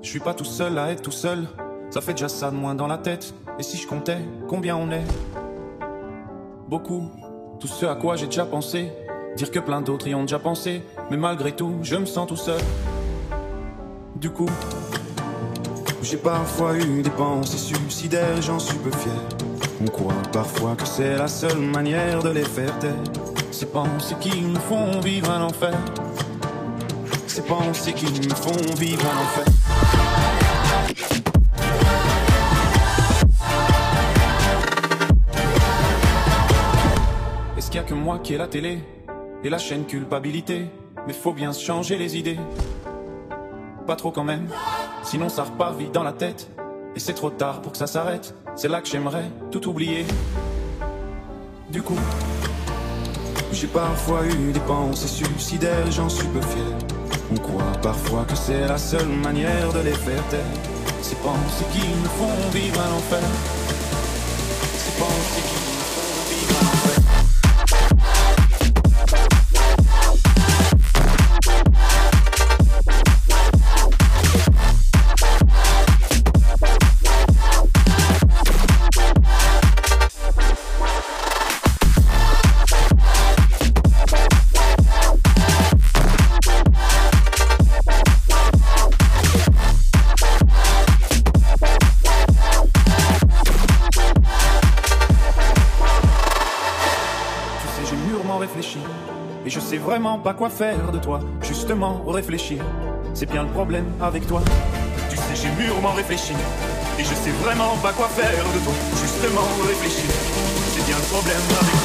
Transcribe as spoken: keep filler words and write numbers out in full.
Je suis pas tout seul à être tout seul, ça fait déjà ça de moins dans la tête. Et si je comptais, combien on est? Beaucoup, tout ce à quoi j'ai déjà pensé. Dire que plein d'autres y ont déjà pensé, mais malgré tout, je me sens tout seul. Du coup, j'ai parfois eu des pensées suicidaires, j'en suis peu fier. On croit parfois que c'est la seule manière de les faire taire. Ces pensées qui nous font vivre un enfer. Ces pensées qui nous font vivre un enfer. Est-ce qu'il y a que moi qui ai la télé et la chaîne culpabilité? Mais faut bien se changer les idées. Pas trop quand même, sinon ça repart vite dans la tête. Et c'est trop tard pour que ça s'arrête. C'est là que j'aimerais tout oublier. Du coup, j'ai parfois eu des pensées suicidaires, j'en suis peu fier. On croit parfois que c'est la seule manière de les faire taire. Ces pensées qui nous font vivre un enfer. Ces pensées qui nous font vivre un enfer. Réfléchir, et je sais vraiment pas quoi faire de toi. Justement réfléchir, c'est bien le problème avec toi. Tu sais, j'ai mûrement réfléchi, et je sais vraiment pas quoi faire de toi. Justement réfléchir, c'est bien le problème avec toi.